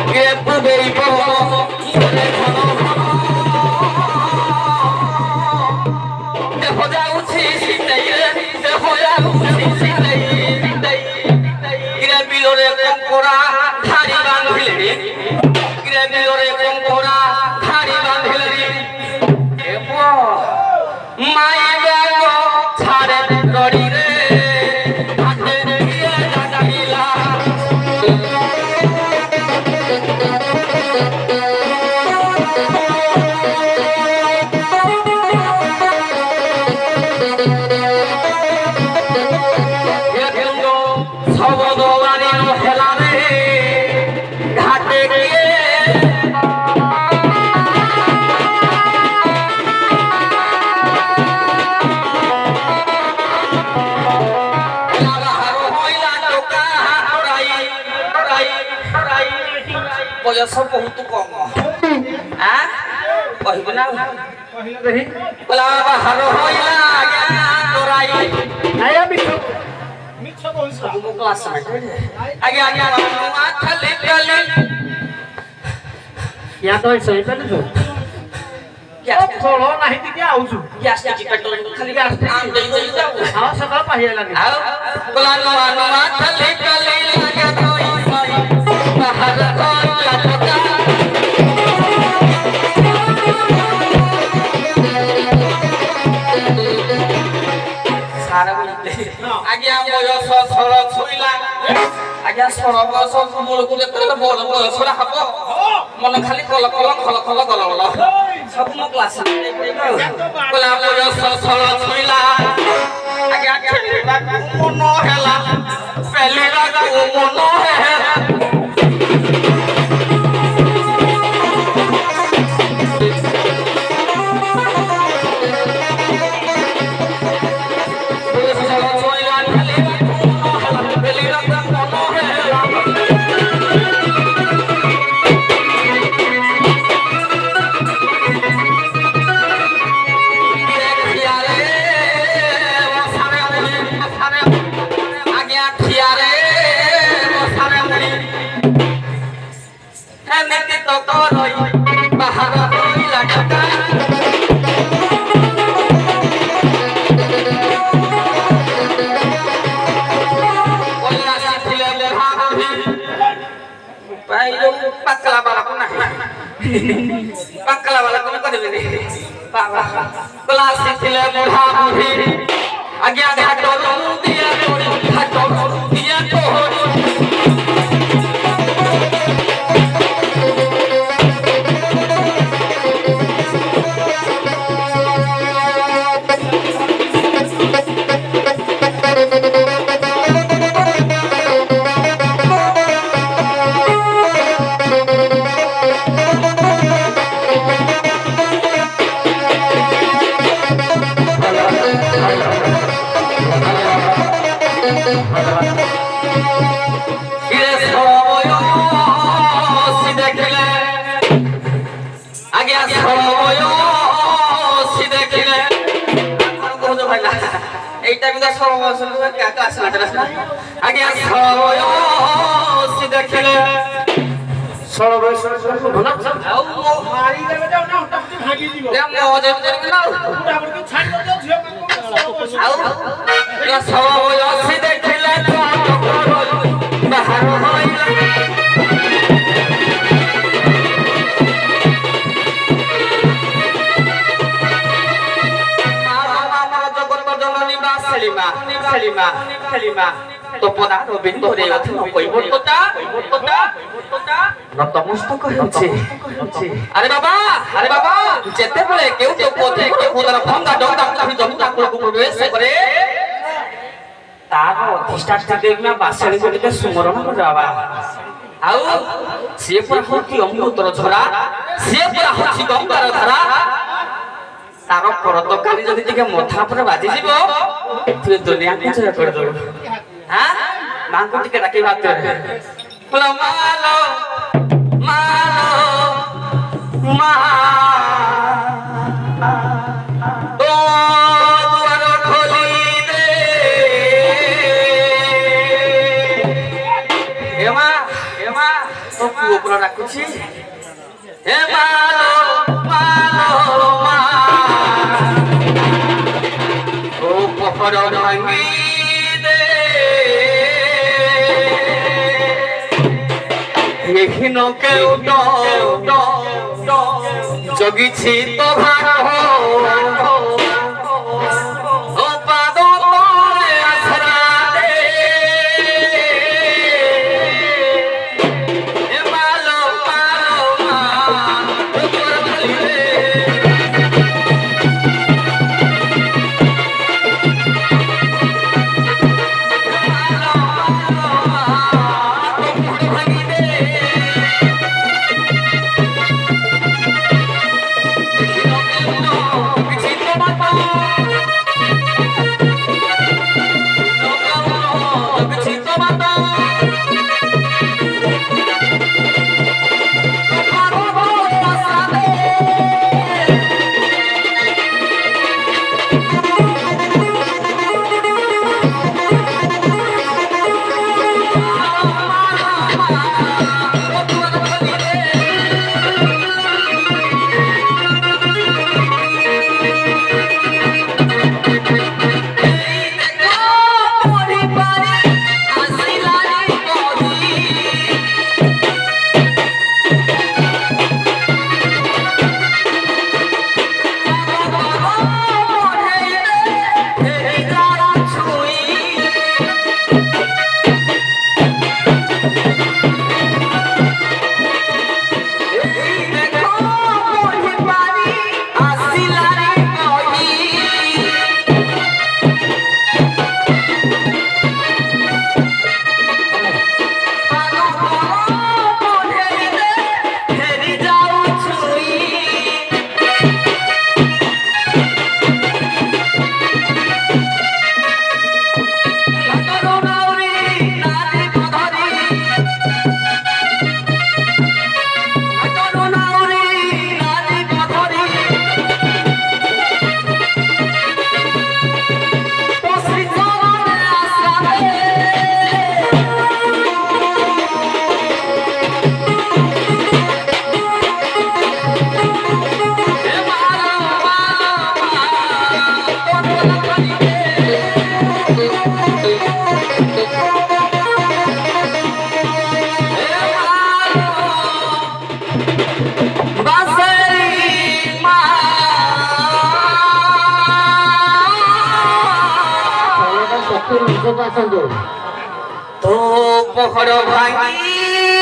बयस बहुत कम आ कहबो ना पहिला रही बोला बाहर होइला आज्ञा तोराई आया मिठो मिठो बहुत सा तुम क्लास में आगे आगे माथा लेकले या तो सही पे जो क्या छोड़ो नहीं तो क्या आउछु गैस की पेट्रोल खाली गैस आम दे दे जाओ हां सका पहिया लगे आओ बोला माथा लेकले आगे तो सही बाहर आज्ञा बयस सर छुईला आज्ञा सर बयस मूल को जेते बड़ बयस हब मन खाली कल कल खल खल गल गल सब मो क्लास बोला बयस सर छुईला आज्ञा खेलिबा मन हेला पेलिरा को मन हेला pakla bala ko na pakla bala ko na debe baba kelas thile budha budi agya ghato dia to तो पदा तो बिंदु रे अथि कइबो तोता नतमस्तक होछि अरे बाबा जेते बेले केउ तो पोते के उदर भंगा डंगा कहि जमुना को प्रवेश करे तार अधिष्ठान देवना बासळी गोटे सुमरण करवा आउ से पर होती अमृतर झरा से पर होछि गंगार धारा तार परत काली जदि के मथा पर बाजी जीवो एथि दुनिया के जय कर दो हां मांगो टिके डाके बात करे बोला मालो मा ओ द्वार खोली दे हेमा तो ଗୋକୁଳ ଡାକୁଛି ହେ ମାଲୋ ମାଲୋ ମା ଓ ପହର ଭାଙ୍ଗି ଦେ এখিন কেউট জগিছি তো ভাগ ও পাদ তলে আছরা দে এ মালো মালো মা তোর বলি রে তো পহর ভাঙি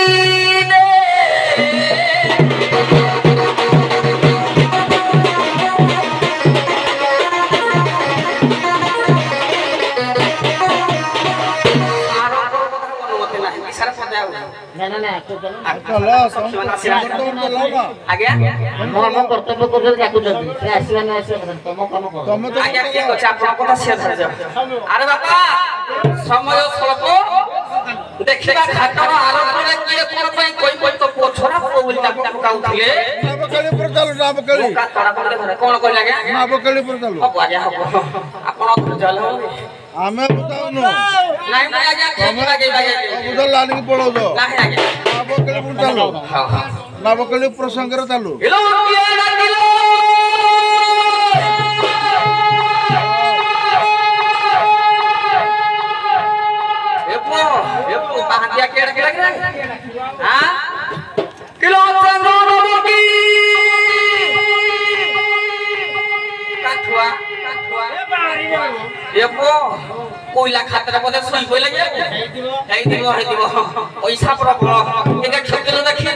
ଆଜ୍ଞା ମୁଁ ଆମ କର୍ତ୍ତବ୍ୟ କରୁଛନ୍ତି ଡାକୁଛନ୍ତି ସେ ଆସିବା ନା ଆସିବା ତମ କାମ କର ଆଜ୍ଞା ଠିକ ଅଛି ଆପଣଙ୍କ କଥା ସେ ଧରିଯାଅ ଆରେ ବାପା ସମୟ ସ୍ୱଳ୍ପ ଦେଖିବା ଘାଟର ଆରମ୍ଭରେ କିଏ କଣ ପାଇଁ କହି କହି ତ ପୁଅ ଛଡା ପୁଅ ବୋଲି ତାକୁ କାଉଥିଲେ ନାବକାଳୀପୁର ଚାଲୁ ନାବକାଳୀ କଣ କହିଲେ ଆଜ୍ଞା ନାବକାଳୀପୁର ଚାଲୁ ହବ ଆଜ୍ଞା ହବ ଆପଣ ଚାଲ ଆମେ ବୁଝାଉନୁ ନାଇଁ ନାଇଁ ଆଜ୍ଞା ବୁଝ ଲାଲିକି ପଳଉଛ ନାହିଁ ଆଜ୍ଞା ନାବକାଳୀପୁର ଚାଲୁ ନାବକାଳୀପୁର ସଂଘରେ ଚାଲୁ कोईला खातर बोले सुई कोई लगे है दिवो पैसा प्रबल एका खेतलो देखि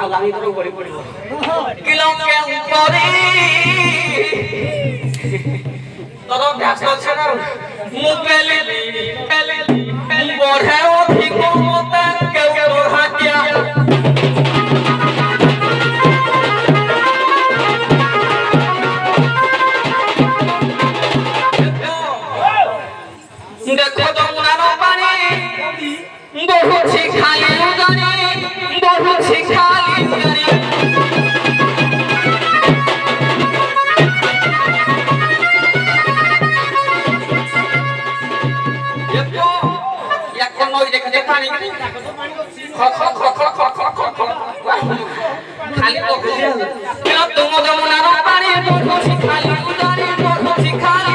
गाड़ी तो बड़ी बड़ी किलो के ऊपर तोरो ध्यास छ ना मुपेली बढ़े अधिक मत के हाटिया देखो जमुनार पानी बहुत खाली उदानी बहुत खाली उदानी देखो या कोन नई देख पानी ख खाली तो किलो तुम जमुनार पानी बहुत खाली उदानी बहुत खाली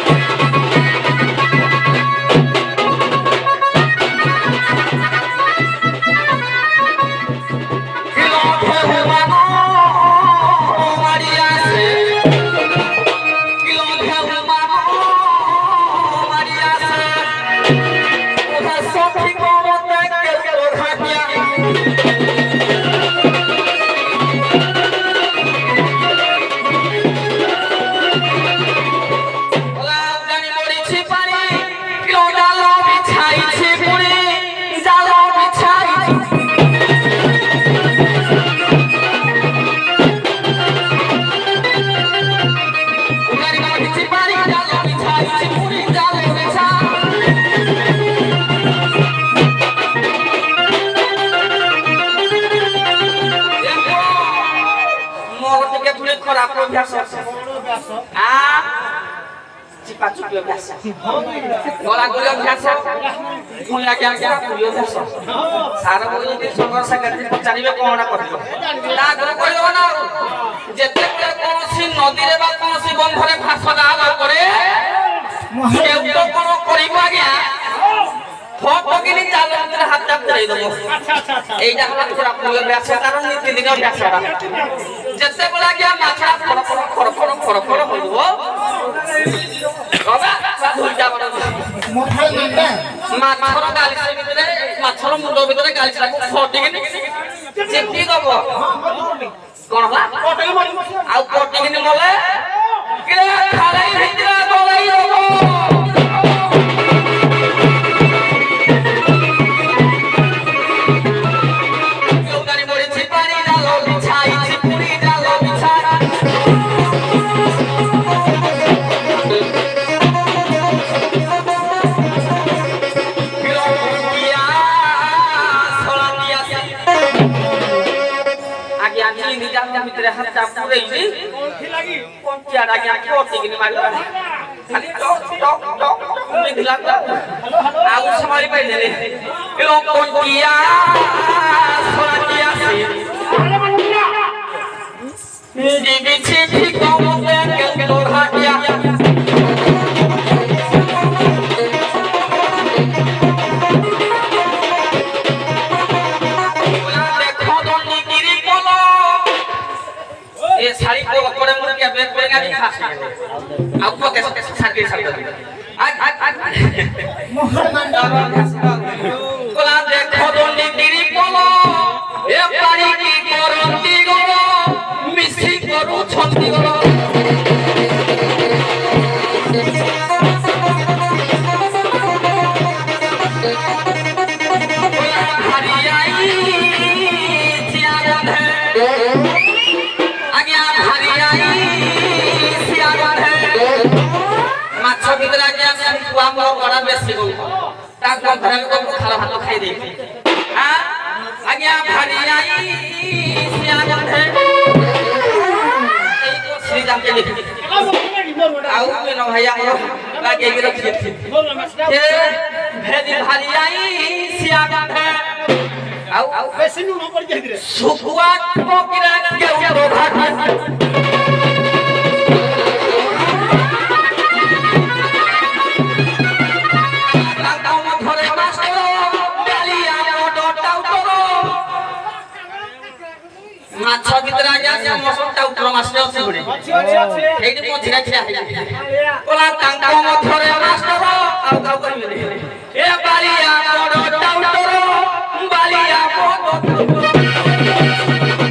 गला गुलियो अभ्यास फुन लाग्या क्या गुलियो अभ्यास सारा बोली के संघर्ष करते पचारिबे कोना करबो ता घर कइलो ना जेते कोनसी नदी रे बा कोनसी बंधरे भाष दाला करे केउ तो कोनो करिबा गया ठोकगिनी चाल अंदर हाथ चाप दे दबो अच्छा एटा हला पूरा गुलियो अभ्यास कारण नीति दिन अभ्यास करा जेते बोला गया माछा खड़ होइबो बाबा भूलजा बड़ माछर गाली से भितरे माछर मुंड भितरे गाली से फटिगिनी चेपी दबो कोन हला आ फटिगिनी मले के खालाई भितरे गलाई दबो योगानी मोरी छिपानी डालो बिछाई छिपुरी डालो बिछाई मित्र हाथ चाप पुरैली कोन चियाडा के कोटिगिनी मारिला खाली टक मिथिला आउ समाई पाइले रे एलो कोन किया सोनाटिया से जीबी छी ठीक मते के लोहाटिया ये साड़ी को कोड़े मुड़ के बैग पे गाड़ी खास आपको कैसे साड़ी साड़ी आज मोहर कोला देखो दोनी गिरी बोलो ए पानी की करंती गो मिसी करू छंती गो हरियाई जिया बंधे माछो भितर आज्ञा कुआ मोर बड़ा बेसी गो ता को घर में को खाला भात खाई दे हां आज्ञा भारी आई सिया बंधे ए को श्री जाम के लिख आउ में न भैया लागे के रख दे ए भेदी भारी आई सिया बंधे आउ बेसी नु पड़ जाई रे सुकुआ को किरा के रो घाट माछो भितर आज्ञा से मसलटा उतर मास्टर अछि गुडी अछि एठी मझिरा खिया कोला टांगा मथरे मास्टर आउ काउ करबे ए बालिया बड़ टाउटर बालिया बड़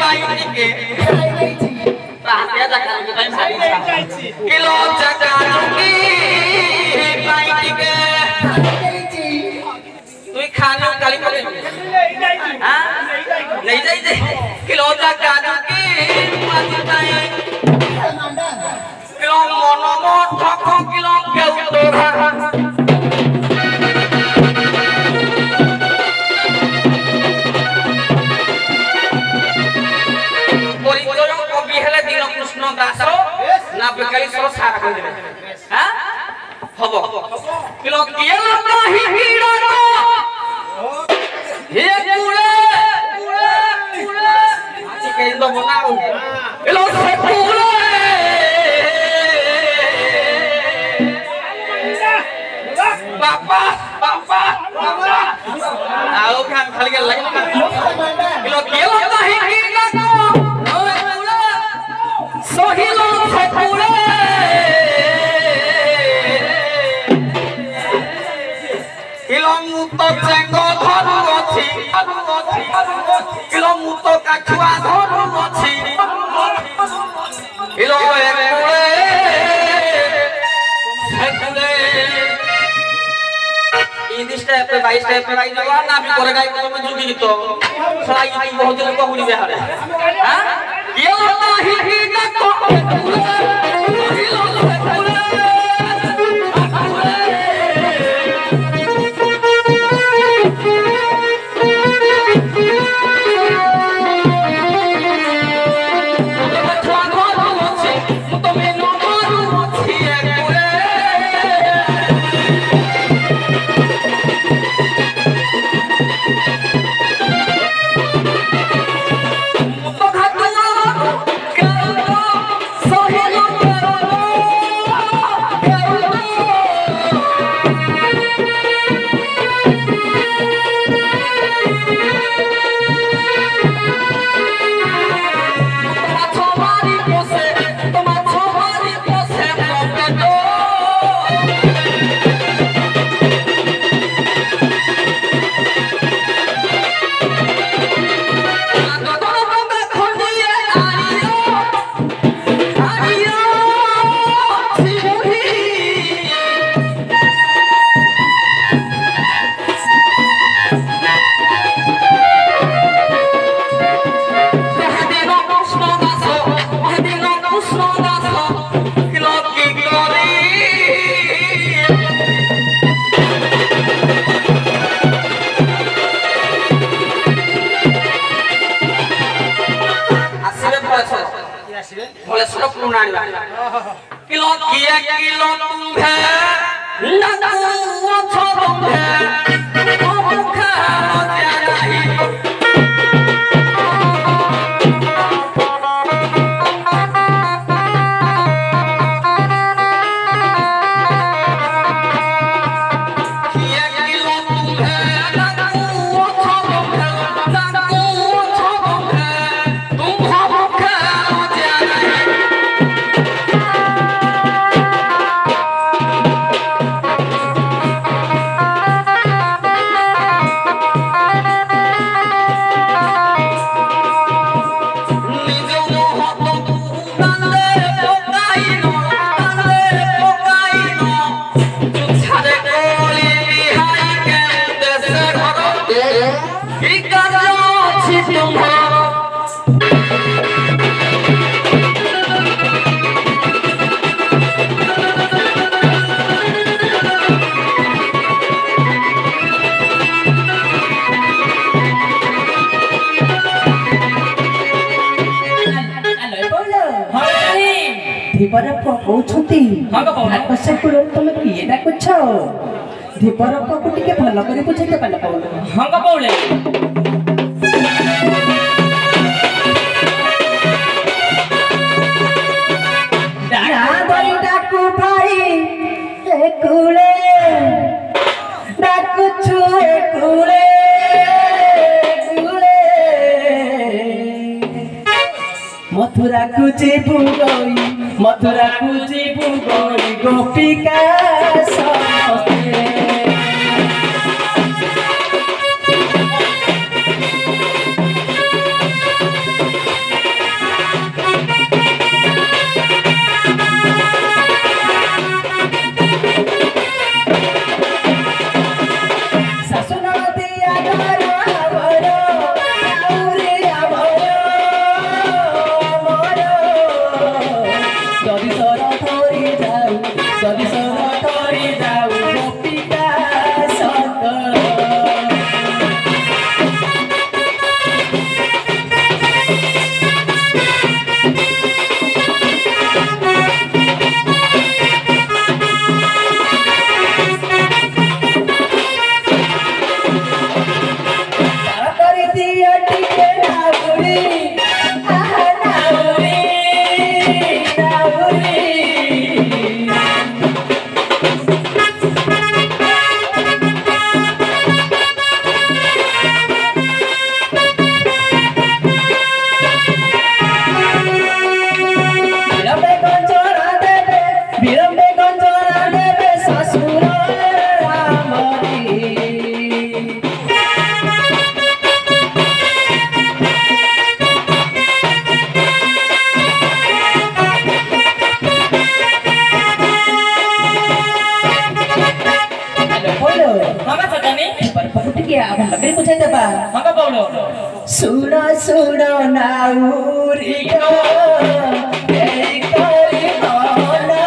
बाई के ताते जका के टाइम से किलो जका की बाई के तू खानो काली करे हां नहीं जाई किलो जका की बाई किलो मोनो मो ठको किलो केउ तो ना बेकारी सरो सारा कर देबे हां हबो किलो केला नाही हीरा हे कुले आछि के इंदो बनाओ किलो से कुले बाबा बाबा आओ खान खाली के लगे किलो केला नाही हीरा सोहिलो फकुले किलो मुतो चेंगो धरु अछि किलो मुतो काछुआ धरु अछि किलो एकले फकुले इन स्टेप पे बाई स्टेप पे बाई जवा ना भी करे गाय को में जुगी तो सलाई ई बहुत लोग हुनी बेहारे हां किलो नाही ही को किलो फकुले भले सब पुरानी किलो किया किलो तुम्हे नदू छोड़े ओ खा जाई धीपर पकौछती आकाश कूल तुम किए डाकुछ धीपर पकु टिके भल कर बुझे पाल पौल हंग पौले डाकू भाई कूले डाकुछु कूले मथुरा कुची बुगई मथुरा कुची बुगई गोपिका समस्ते सुन सुन नाउरी गो एई करी होला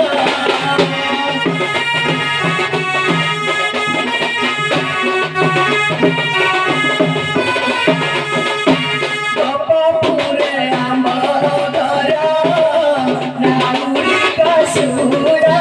कपपुरे आमर घर नाउरी का सुरा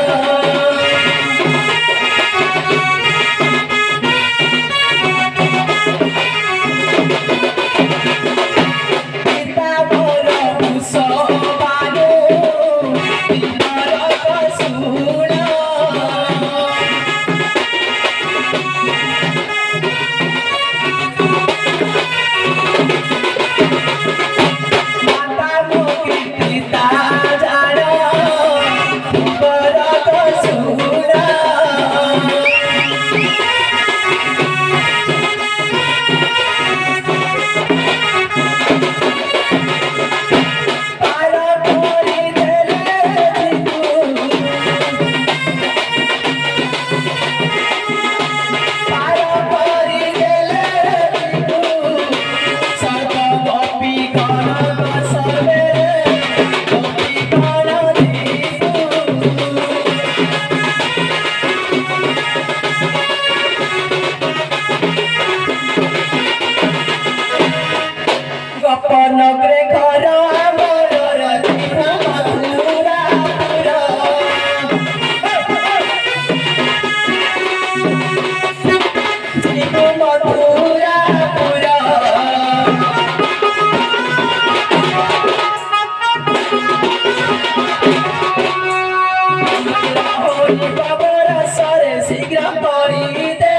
नगरे घर मोर मथुरा मथुरा बाबर सरे शीघ्र करी दे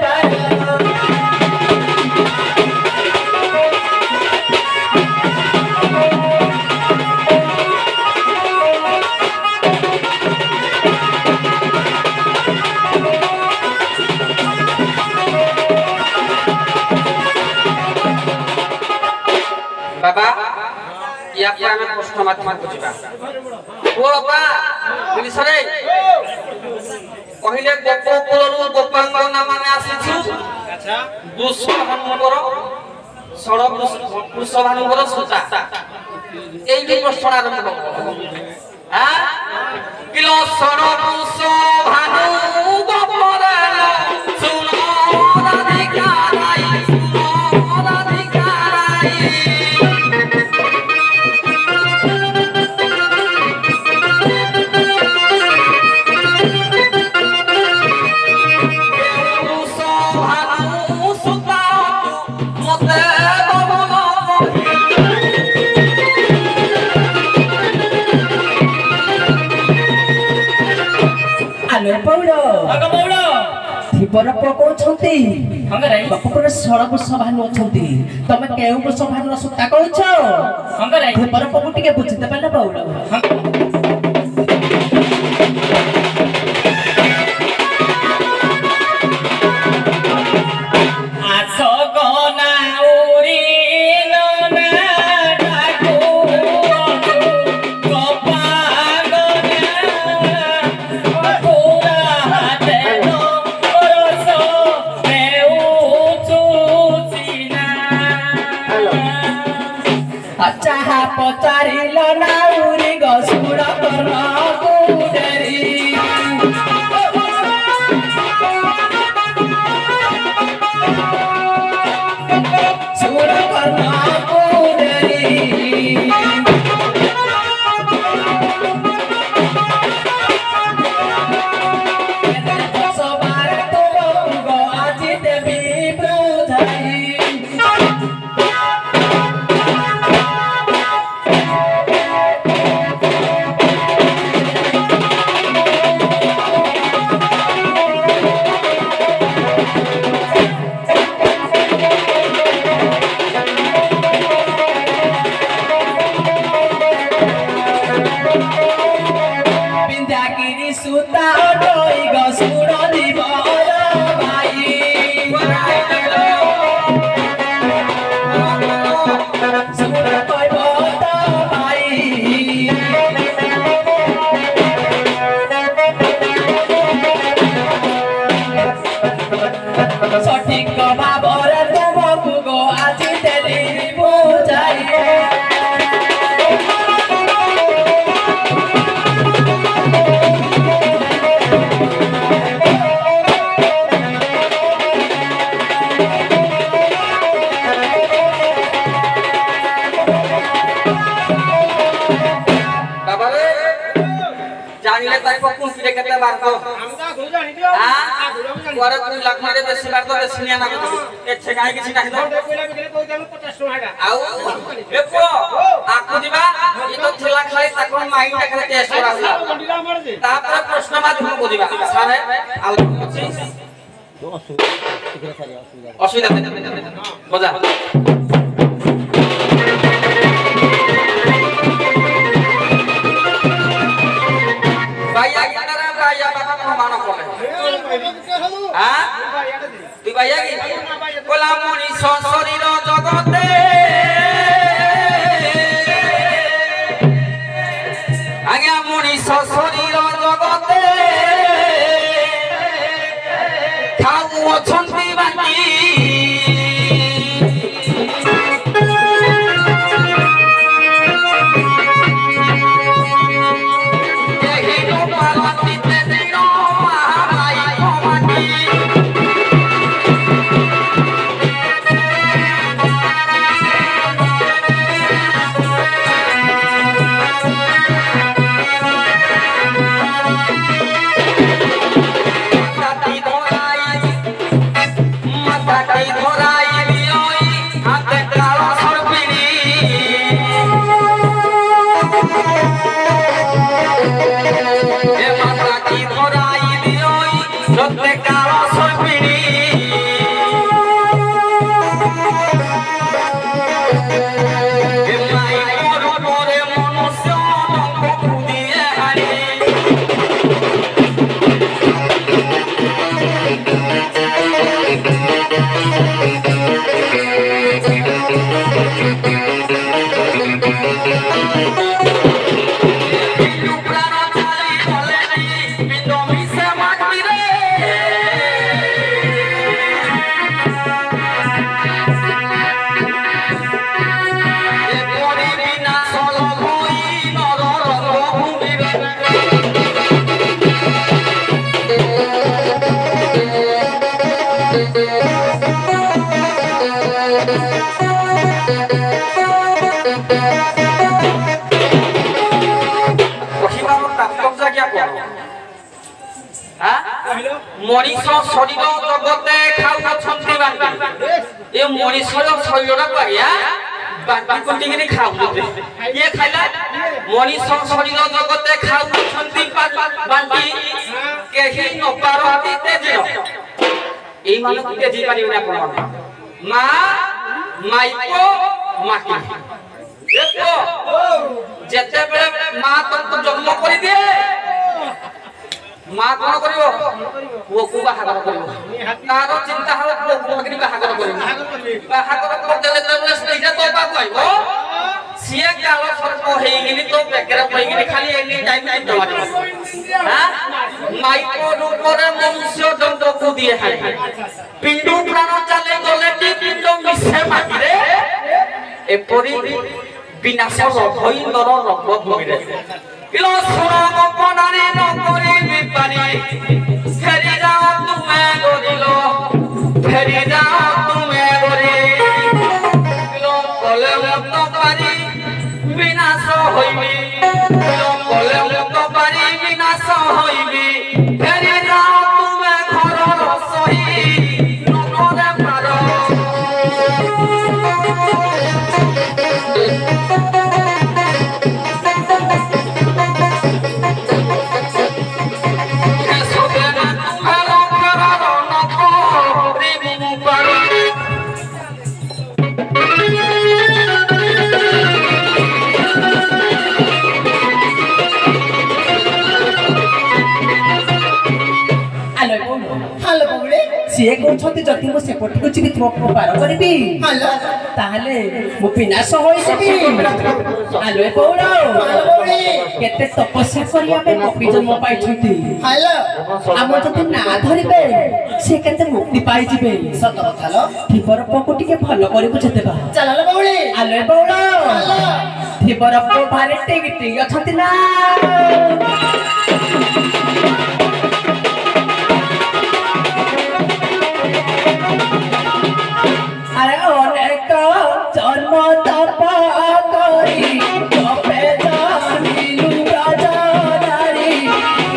बाबा या क्या में प्रश्न माध्यम बुझिबा ओ बाबा बिलिसरे कहिले गोपकुलरु गोपांगना माने आसीछु अच्छा दुष्भानुकर सड़क पुरुषभानुकर सुता एई कि प्रश्न आरंभ करब हां किलो सड़क पुरुषभानु गोपरल सुनो राधिकाराई सुनो राधिकाराई आलो पौड़ो आगा पौड़ो थिपर पको छंती हंगरे बापुर सड़क सभानु छंती तमे केउ सभानु सुता कहछ हंगरे थिपर पको टिके बुझिते पाले पौड़ो आसो गना उरी नना डाकू गोपागना पूरा हाते नो परसो मेउ चुचिना अच्छा हा पचारिल नाउरी गसुड़ करना गुडरी सुड़ करना गुडरी सबार तुम गो आजी देवी ब्रुधाई सुता डोई गसुड़ दिब भाई सुड़ कहब त भाई सठिक भावरे तुमको गो आगे ताई को कुन पिरे केते बार को हमका घुर जानी दियो हां कोरे कुन लाख मारे बेसी बार तो बेसी ना को ए छगाई किछि नाही तो कोइला बिकले को जानु 50 टका आउ देखो आकु दिबा ई तो थिला खाली ताको माइंड टा खाली टेस्ट करा हुआ मंडीला मर जे तापर प्रश्न माध्यम को दिबा सारे आउ अछि असुविधा बजा भाइया किनारा भाइया बाबा प्रमाण कोले हां तू भाइया की कोला मुनि शरीर जगते आज्ञा मुनि शरीर जगते खाऊ अछंती बाकी मनीष शरीर जगते खाऊ छंती बांटी ए मनीष शरीर पागिया बांटी कुटिगिनी खाऊ ये खाइला मनीष शरीर जगते खाऊ छंती बांटी केही न पारती तेजिरो एई मानक तेजी पारिबे ना आपण मा माइको माकी देखो जेते बेले मा तंतु जन्म करि दे मां कोन करिवो वो को बाहागर करिवो तारो चिंता हो को कोकरी बाहागर करिवो बाहागर कर देले देले स्टेजा तो बाबू आइबो सिया काल सरको हेगिनी तो बेकरा पइगिनी खाली एनी टाइम टाइम दवा हां माइको रूपरे मनुष्य दंड को दिए हाय पिंडू प्राण चले गले टी पिंडू मिसे माटिरे एपरि विनाश होई नर रंग भूमिरे किलो सुनो गोपनारी नकरी विपारी फेरी जाओ तुम्हें गोरिलो फेरी जाओ तुम्हें गोरी किलो कले मुक्त पारी विनाश होइबी किलो कले मुक्त पारी विनाश होइबी फेरी जाओ तुम्हें घर रसही नकरे पारो ସିଏ କହୁଛନ୍ତି ଯଦି ମୁଁ ସେପଟକୁ ଯିବି ତୁମକୁ ପାର କରିବି ତାହେଲେ ମୁଁ ବିନାଶ ହୋଇଯିବି ଆଲୋ ପୌର କେତେ ତପସ୍ୟା କରି ଆମେ କପି ଜନ୍ମ ପାଇଛନ୍ତି ଆମ ଯଦି ନା ଧରିବେ ସେ କେତେ ମୁକ୍ତି ପାଇଯିବେ ଥିବର ପୁଅକୁ ଟିକେ ଭଲ କରି ବୁଝେଇଦେବା ଆଲୋ ପୌର ଥିବର ପୁଅ ଭାରି ଟିକି ଟିକି ଅଛନ୍ତି ନା अरे अनेक जन्म तप करी तपे जानिलु राजा नारी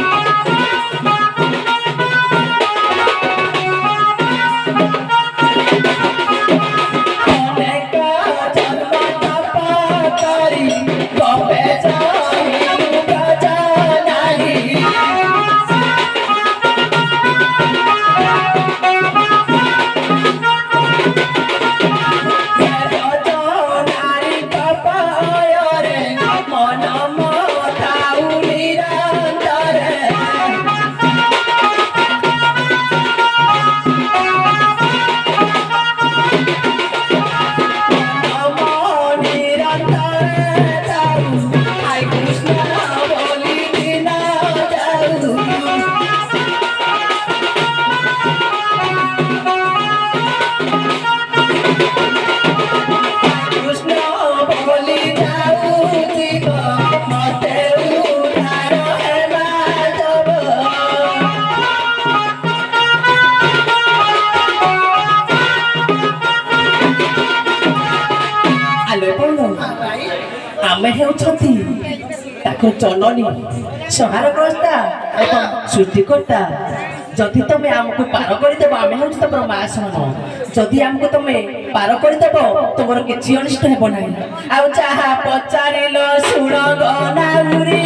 আলোয় পড়ল ଆମେ ହେଉଛନ୍ତି ତାକୁ ଜନନୀ ସଂହାରଗ୍ରସ୍ତା ଏବଂ ସୃଷ୍ଟିକର୍ତ୍ତା ଯଦି ତମେ ଆମକୁ ପାର କରିଦେବ ଆମେ ହେଉଛି ତମର ମା ସମାନ ଯଦି ଆମକୁ ତମେ ପାର କରିଦେବ ତମର କିଛି ଅନିଷ୍ଟ ହେବ ନାହିଁ ଆଉ ଯାହା ପଚାରିଲ ଶୁଣ ଗନାଉରି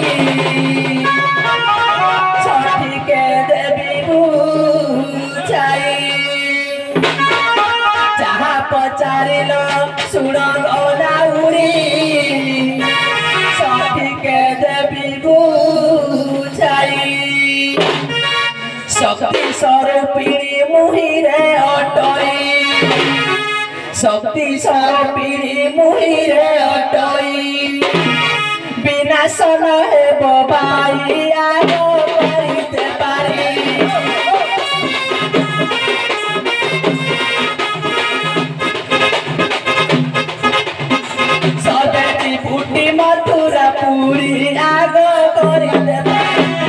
ସଠିକ ଦେବି ବୁଝାଇ ଯାହା ପଚାରିଲ ଶୁଣ ଗନାଉରି ସଠିକ ଦେବି ବୁଝାଇ শক্তি স্বরূপিণী মুহিরে অটই শক্তি স্বরূপিণী মুহিরে অটই বিনাশন হেব ভাই আগ করিতে পারি সদেতি ফুটি মথুরা পুরী আগ করিতে পারি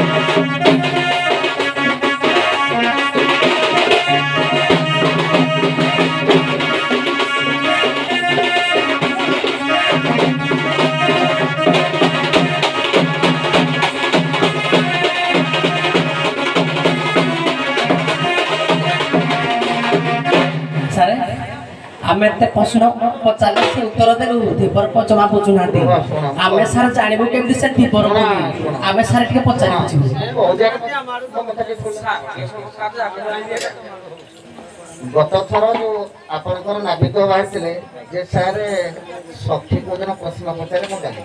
ଆମେ ଏତେ ପ୍ରଶ୍ନ ପଚାରିଲେ ସେ ଉତ୍ତର ଦେଲୁ ଧୀବର ଜମା ବୁଝୁନାହାନ୍ତି ଆମେ ସାର୍ ଜାଣିବୁ କେମିତି ସେ ଧୀବର ଆମେ ସାର୍ ଟିକେ ପଚାରି ବୁଝିବୁ ଗତ ଥର ଯୋଉ ଆପଣଙ୍କର ନାବିକ ବାହାରିଥିଲେ ଯେ ସାର୍ ସଖୀ କୋଉଦିନ ପ୍ରଶ୍ନ ପଚାରେ ମୁଁ ଜାଣି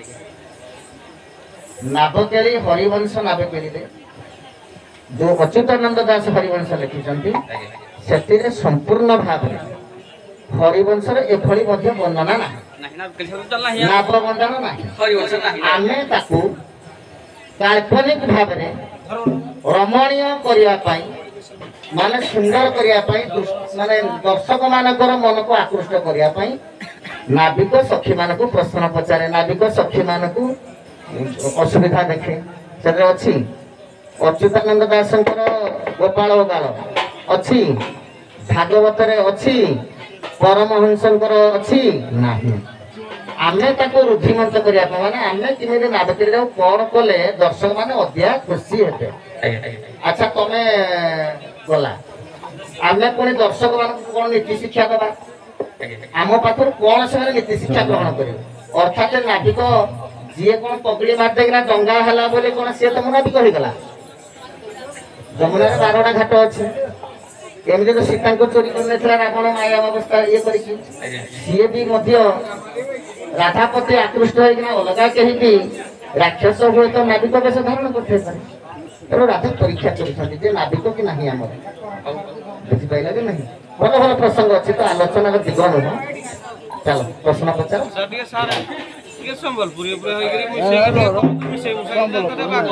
ନାବକେଳି ହରିବଂଶ ନାବକେଳିରେ ଯୋଉ ଅଚ୍ୟୁତାନନ୍ଦ ଦାସ ହରିବଂଶ ଲେଖିଛନ୍ତି ସେଥିରେ ସମ୍ପୂର୍ଣ୍ଣ ଭାବରେ ହରିବଂଶର ଏଭଳି ମଧ୍ୟ ବର୍ଣ୍ଣନା ନାହିଁ ନାବ ବର୍ଣ୍ଣନା ନାହିଁ ଆମେ ତାକୁ କାଳ୍ପନିକ ଭାବରେ ରମଣୀୟ କରିବା ପାଇଁ ମାନେ ସୁନ୍ଦର କରିବା ପାଇଁ ମାନେ ଦର୍ଶକ ମାନଙ୍କର ମନକୁ ଆକୃଷ୍ଟ କରିବା ପାଇଁ ନାବିକ ସଖୀ ମାନଙ୍କୁ ପ୍ରଶ୍ନ ପଚାରେ ନାବିକ ସଖୀ ମାନଙ୍କୁ ଅସୁବିଧା ଦେଖେ ସେଥିରେ ଅଛି ଅଚ୍ୟୁତାନନ୍ଦ ଦାସଙ୍କର ଗୋପାଳ ଗାଳ ଅଛି ଭାଗବତରେ ଅଛି ପରମହଂସଙ୍କର ଅଛି ନାହିଁ ଆମେ ତାକୁ ରୁଦ୍ଧିମନ୍ତ କରିବା ପାଇଁ ମାନେ ଆମେ କେମିତି ନାବକେଳିଟାକୁ କଣ କଲେ ଦର୍ଶକ ମାନେ ଅଧିକା ଖୁସି ହେବେ ଆଚ୍ଛା ତମେ ଗଲା ଆମେ ପୁଣି ଦର୍ଶକ ମାନଙ୍କୁ କଣ ନୀତି ଶିକ୍ଷା ଦେବା ଆମ ପାଖରୁ କଣ ସେମାନେ ନୀତି ଶିକ୍ଷା ଗ୍ରହଣ କରିବେ ଅର୍ଥାତ ନାବିକ ଯିଏ କଣ ପଗଡି ମାରିଦେଇକିନା ଡଙ୍ଗା ହେଲା ବୋଲି କଣ ସିଏ ତମ ନାବିକ ହେଇଗଲା ଯମୁନାରେ 12ଟା ଘାଟ ଅଛି ଏମିତି ତ ସୀତାଙ୍କୁ ଚୋରି କରିନେଇଥିଲା ରାବଣ ମାୟା ଅବସ୍ଥା ଇଏ କରିକି ସିଏ ବି ମଧ୍ୟ ରାଧା ପ୍ରତି ଆକୃଷ୍ଟ ହେଇକିନା ଅଲଗା କେହି ବି ରାକ୍ଷସ ହୁଏତ ନାବିକ ବେଶ ଧାରଣ କରିଥାଇପାରେ ତେଣୁ ରାଧା ପରୀକ୍ଷା କରିଛନ୍ତି ଯେ ନାବିକ କି ନାହିଁ ଆମର ବୁଝିପାରିଲା କି ନାହିଁ ଭଲ ଭଲ ପ୍ରସଙ୍ଗ ଅଛି ତ ଆଲୋଚନାର ଦିଗ ନୁହଁ ଚାଲ ପ୍ରଶ୍ନ ପଚାର ସମ୍ବଲପୁରୀ ଉପରେ ହେଇକିରି ମିଶେଇ ବାଗ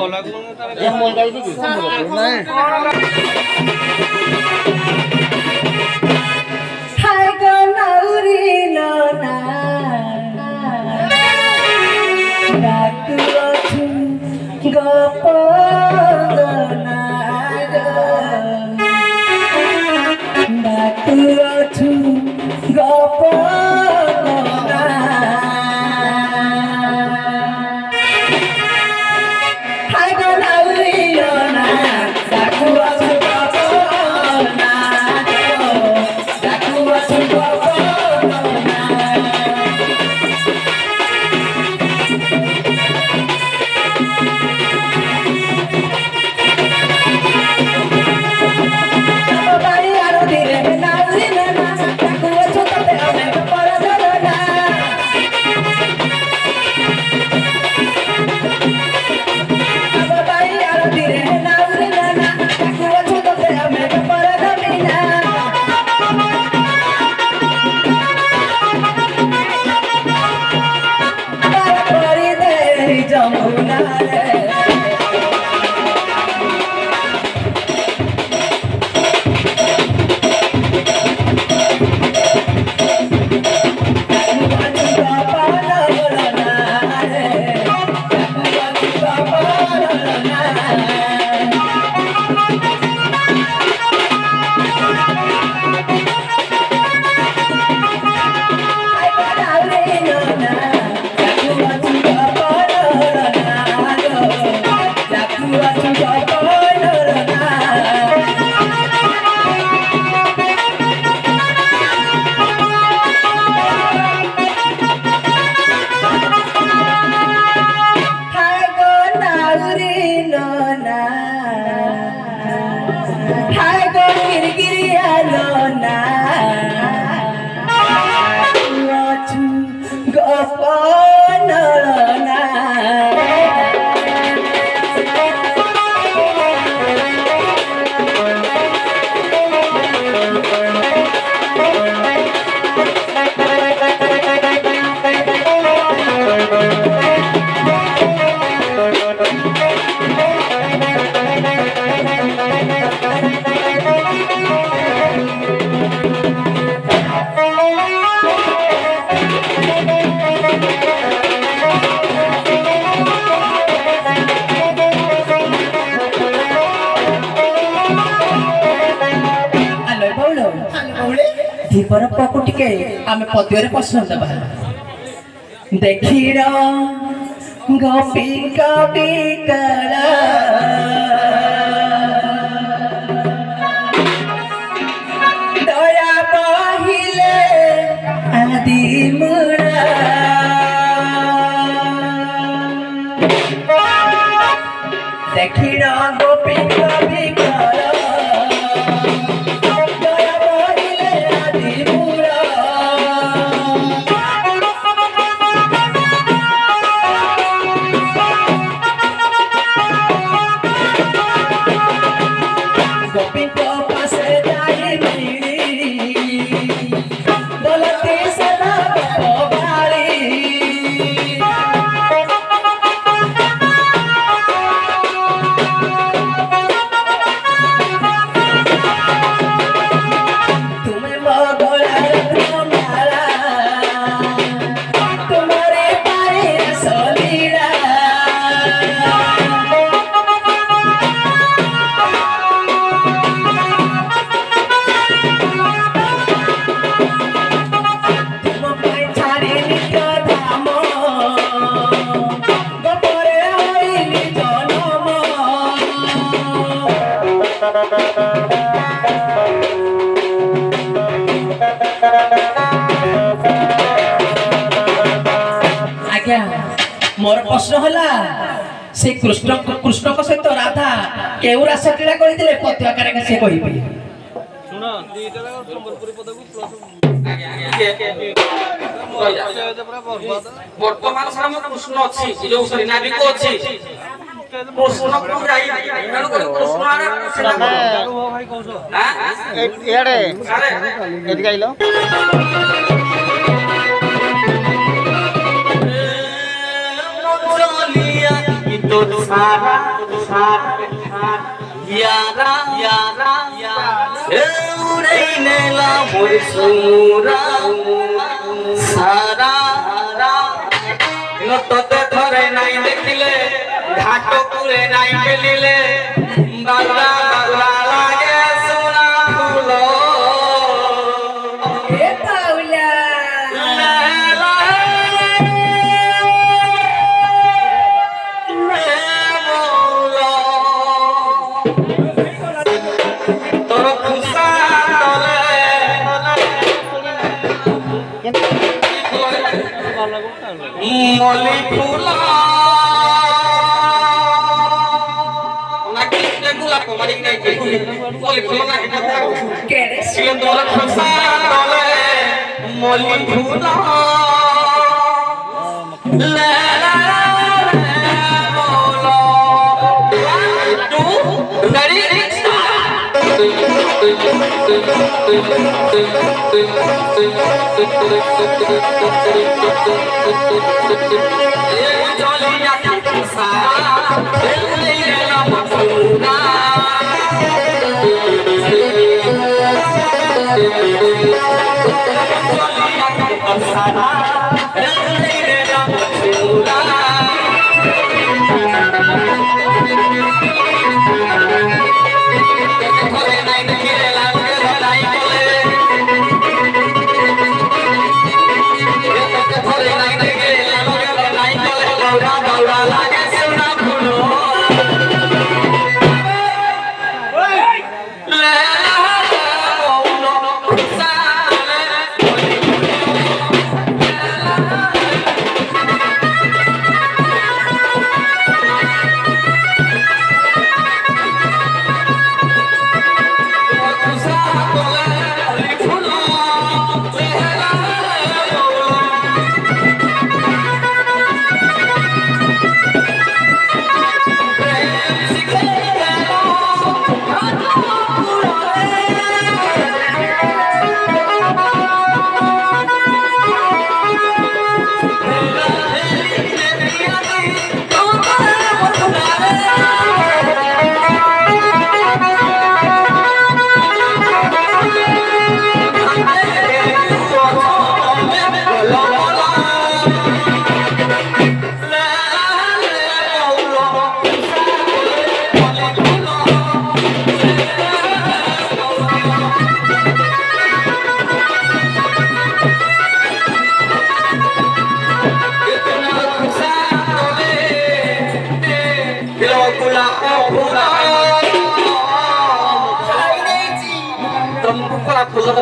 হাই গনাউরি লোনা ডাকু অছু গোপনা ডাকু অছু গোপনা হাই গনাউরি লোনা ডাকু অছু গোপনা ডাকু অছু গোপনা বাড়ি আরো ধীরে নাউরি লোনা ডাকু অছু ততে অনেক পরদনা বাড়ি আরো ধীরে নাউরি লোনা ডাকু অছু ততে অনেক পরদনা পার করি দে যমুনা রে धीपर पकु टिके आमे पद्ୟରେ पसंद बा देखिर गोपी कवि कला दया बहिले आदि मुरा देखिर गोपी कवि कला आज्ञा मोर प्रश्न हला से कृष्ण कृष्ण को सहित राधा केउ रास क्रीड़ा करिदिले पति आकार के से कहिबे सुन दीटा संबलपुरी पदकु प्लस वर्तमान समय कृष्ण अछि जो नाविक अछि कृष्ण को जाई एनु कर कृष्ण आरे भाई कहसो हां एडे अरे एति गाइलो तो सारा यारा यारा ए उड़ैने ला मोर सुरा सारा न तते थरे नाइ देखिले घाटो कुरे नाइ पेलिले बाला बाला लागे सोना फूलो ए पाउला मली फूला ना किसने गुला को मारी नहीं थी मली फूला ना कितना केरे सिले तोर खुशा तोले मली फूला ले ला बोलो तू रेडी ଫୁଲ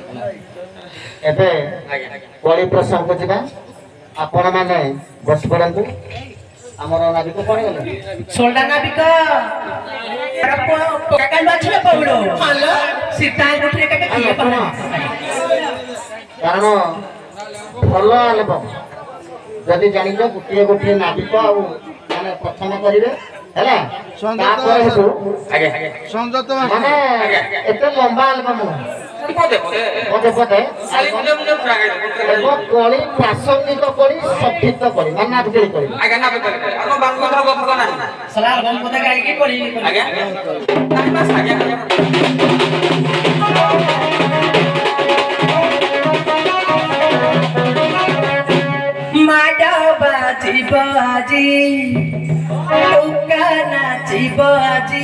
ଏବେ କଳି ପ୍ରସଙ୍ଗ ଯିବା ଆପଣ ମାନେ ବସି ପଡ଼ନ୍ତୁ ଆମର ନାବିକ କଣ ଗଲେ सोल्डा नाविक काका बाछले पौड़ो हालो सीता गुठरे के किए पड़ा କାରଣ ଭଲ ଆଲବମ୍ ଯଦି ଜାଣିଛ ଗୋଟିଏ ଗୋଟିଏ ନାବିକ ଆଉ ମାନେ ପ୍ରଥମ କରିବେ ହେଲା ତାପରେ ହେଠୁ ମାନେ ଏତେ ଲମ୍ବା ଆଲବମ୍ ପଦେ ପଦେ ହେବ କଳି ପ୍ରାସଙ୍ଗିକ କଳି ସଠିକ କଳି ମାନେ ନାବିକ କଳି सला बम पता गाई की पड़ी माडा बाजी बाजी उका नाची बाजी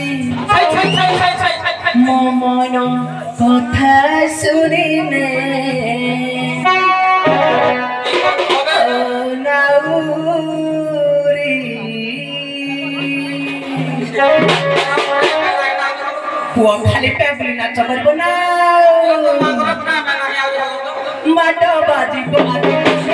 मोमन कथा सुनिने नाउरी पुआ खाली पैबली नाच करबो ना माडा बाजी बाजी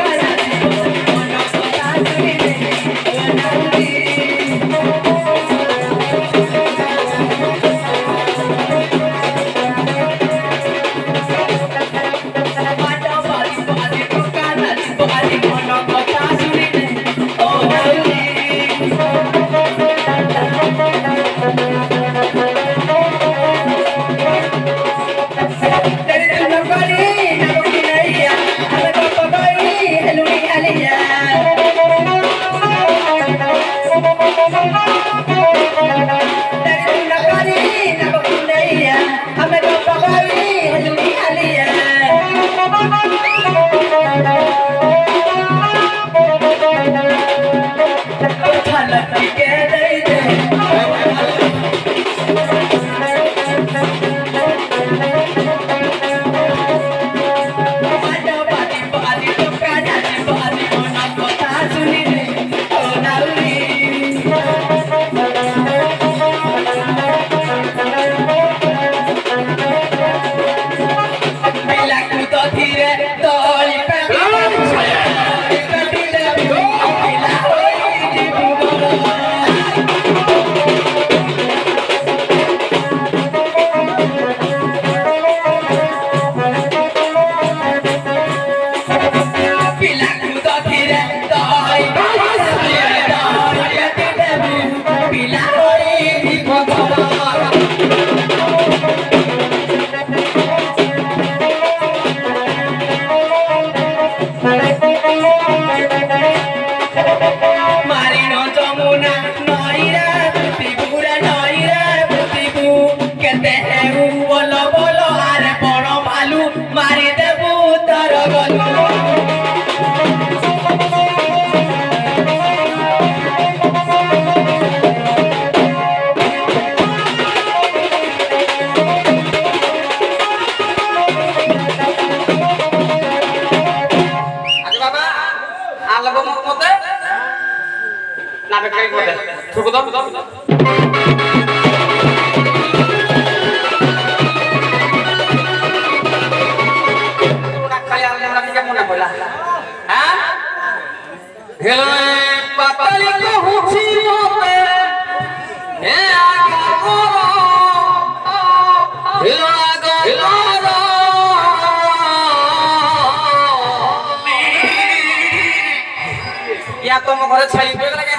या तुम घरे छाई पे लगे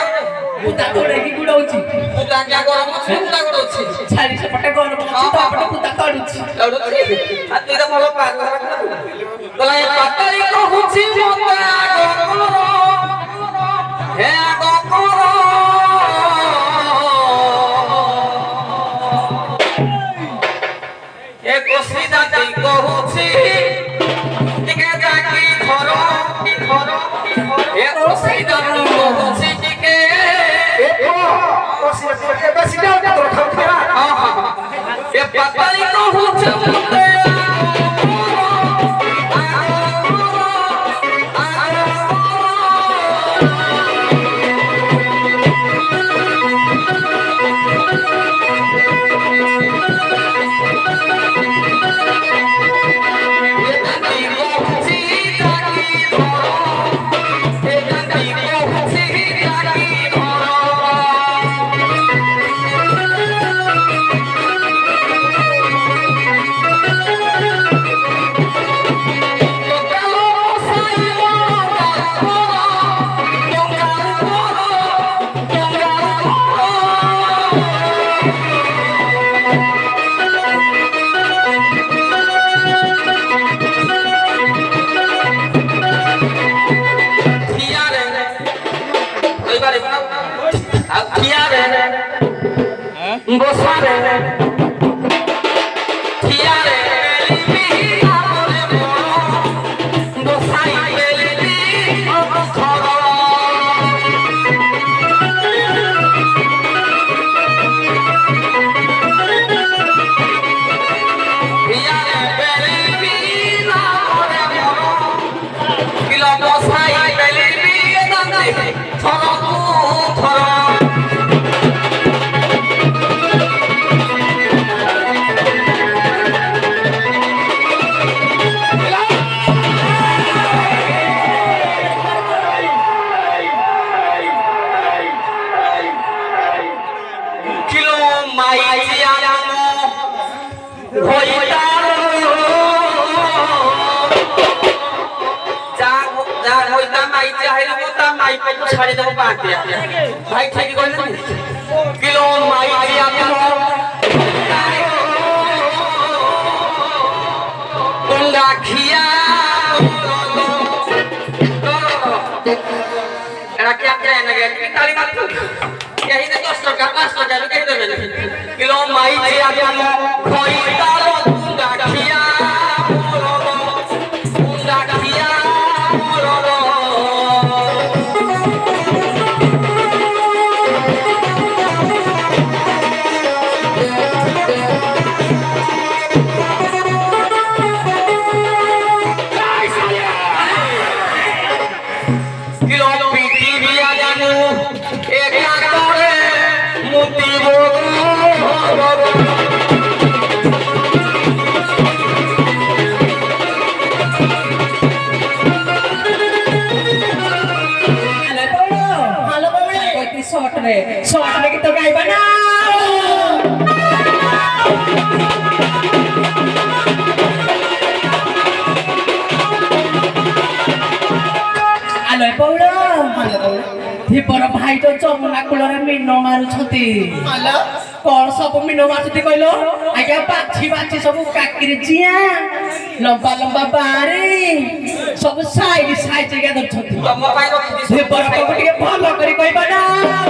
पुता तोड़ेगी गुड़ौची पुता क्या गरम अछि पुता गरम अछि छाड़ी से पटे गरम अछि तो आपटे पुता तोड़ुची आ तेरा भलो पाग बोला ये पातरी को हुची मोता गरम हे गरम एक सीधा ती को हुची टिके जाकी खरो एक सीधा को हुची टिके ये पातरी को हुची मोता माइक को छाड़ी देबो बांट दिया भाई ठीक कहले किलो माई दिया कुंडा खिया एरा क्या क्या है ना कि ताली मार यही ने 10 टका 5 टका भी कह देबे किलो माई दिया खोई तालो कुंडा खिया कुंडा खिया शॉर्ट में तो गाय आलो पौड़ा दीपर भाई तो जमुना कूलरे मीन मारुछंती कौन सब मीन मारुछंती कहलो आज्ञा बाछी बाछी सब काकिरे जिया लंबा लंबा बारी सब साइड साइड के धरछंती तम पाई रखि दीपर को टिके भलो करी कहबा ना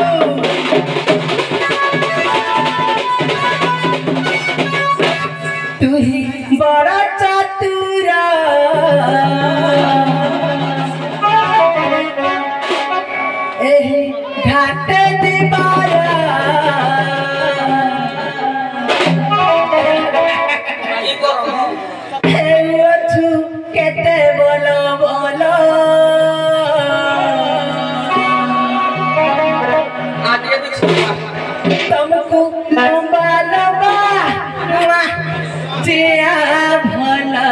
तू ही बड़ा चतुरा घाट दीवारा केते बोलो बोलो तुमको लंबा लंबा जिया भला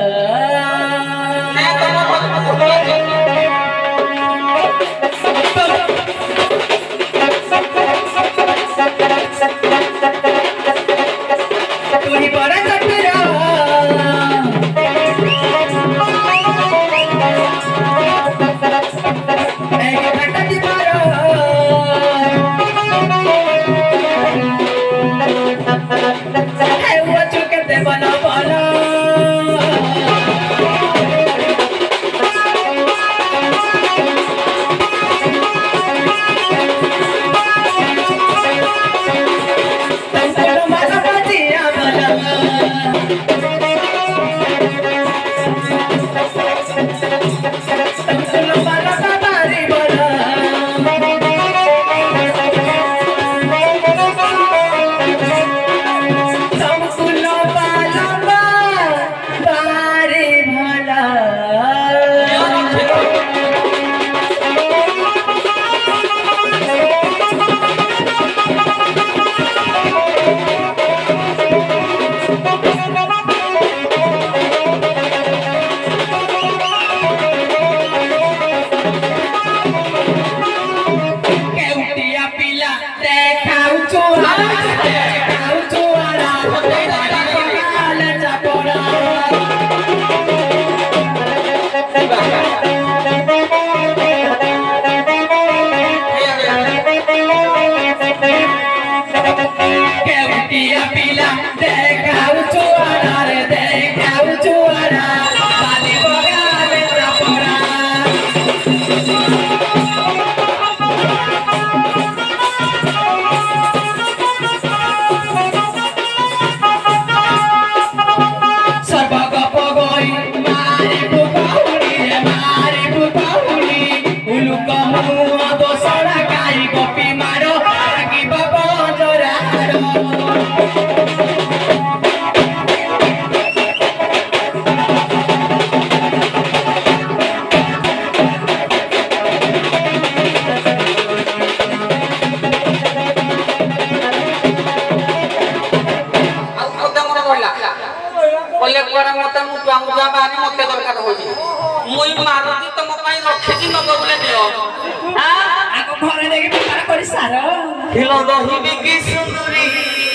खिलो दही बिकी सुंदरी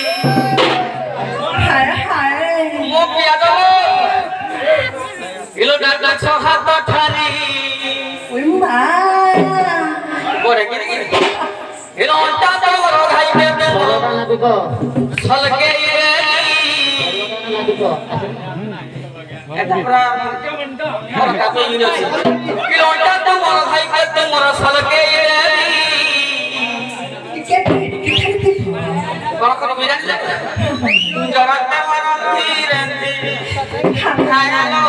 हाय हाय मो पिया दो खिलो डाटा छ हाथ ठारी ओइ मां हिलोटा तो भाई के नाबिक छलके नाबिक এটা পুরা বড় কাপে ইউনিভার্সিটি হিলোটা তো ভাই के तुमरा छलके বড় কোন বিরাট জড়াতে মারতি রেন্তি খায়ালো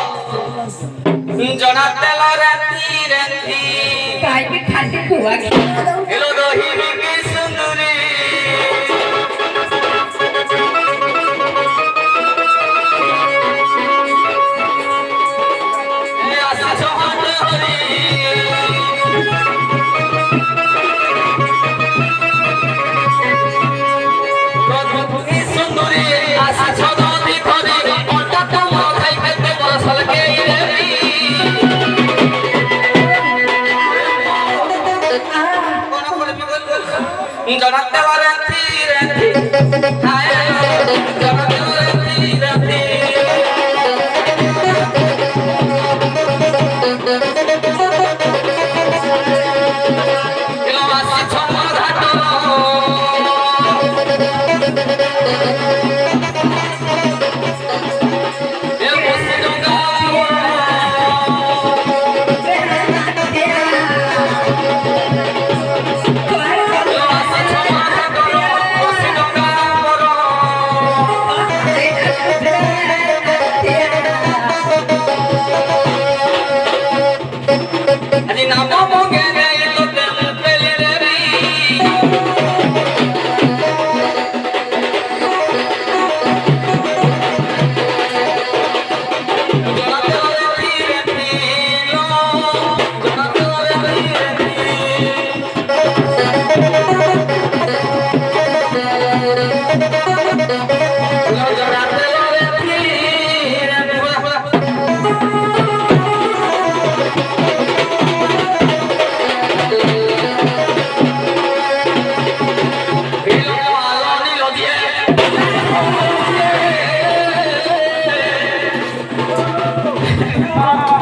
জড়াতে লরেতি রেন্তি काय के खाते खुआ हेलो दोही की सुंदरी ए आसा जोहन हरी प्रभु की सुंदरी आसा जोहन हरी ओटा तो खाई खाते बरसल के जड़ाते वारंती रहती हाय जड़ाते वारंती रहती किलो आसी छमा घाटो ये मुसी डोंगा अजी नाम मोगे ने तो दिल पे ले रे जड़ाते वाले तीर तीलो जड़ाते वाले तीर